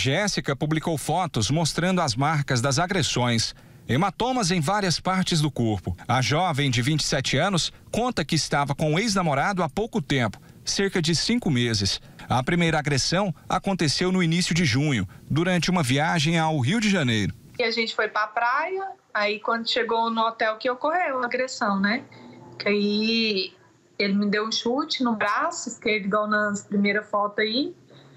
Jéssica publicou fotos mostrando as marcas das agressões. Hematomas em várias partes do corpo. A jovem de 27 anos conta que estava com o ex-namorado há pouco tempo, cerca de 5 meses. A primeira agressão aconteceu no início de junho, durante uma viagem ao Rio de Janeiro. E a gente foi para a praia, aí quando chegou no hotel que ocorreu a agressão, né? Que aí ele me deu um chute no braço esquerdo, igual na primeira foto aí.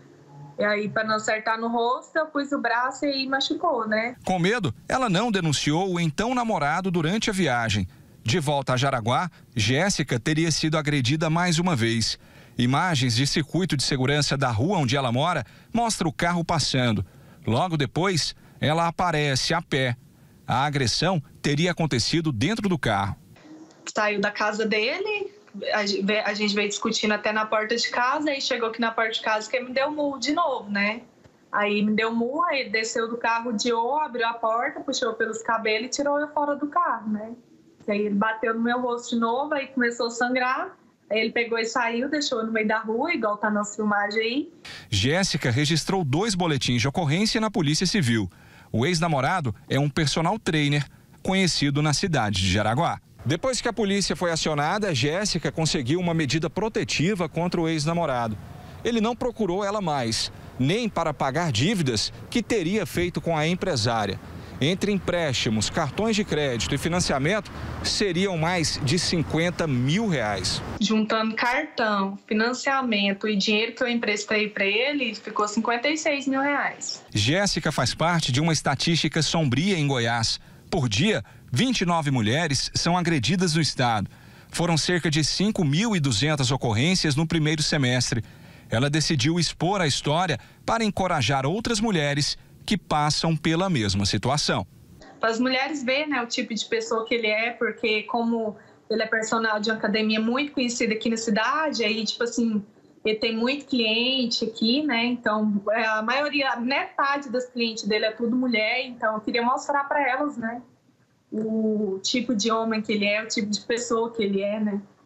E aí, para não acertar no rosto, eu pus o braço e aí machucou, né? Com medo, ela não denunciou o então namorado durante a viagem. De volta a Jaraguá, Jéssica teria sido agredida mais uma vez. Imagens de circuito de segurança da rua onde ela mora mostram o carro passando. Logo depois, ela aparece a pé. A agressão teria acontecido dentro do carro. Saiu da casa dele, a gente veio discutindo até na porta de casa, aí chegou aqui na porta de casa que ele me deu murro de novo, né? Aí me deu murro, aí ele desceu do carro, rodeou, abriu a porta, puxou pelos cabelos e tirou eu fora do carro, né? Aí ele bateu no meu rosto de novo, aí começou a sangrar. Aí ele pegou e saiu, deixou eu no meio da rua, igual tá nas filmagens aí. Jéssica registrou 2 boletins de ocorrência na Polícia Civil. O ex-namorado é um personal trainer conhecido na cidade de Jaraguá. Depois que a polícia foi acionada, Jéssica conseguiu uma medida protetiva contra o ex-namorado. Ele não procurou ela mais, nem para pagar dívidas que teria feito com a empresária. Entre empréstimos, cartões de crédito e financiamento, seriam mais de R$50 mil. Juntando cartão, financiamento e dinheiro que eu emprestei para ele, ficou R$56 mil. Jéssica faz parte de uma estatística sombria em Goiás. Por dia, 29 mulheres são agredidas no estado. Foram cerca de 5.200 ocorrências no primeiro semestre. Ela decidiu expor a história para encorajar outras mulheres que passam pela mesma situação. Para as mulheres verem, né, o tipo de pessoa que ele é, porque como ele é personal de uma academia muito conhecida aqui na cidade, aí tipo assim, ele tem muito cliente aqui, né? Então a maioria, metade das clientes dele é tudo mulher, então eu queria mostrar para elas, né, o tipo de homem que ele é, o tipo de pessoa que ele é, né?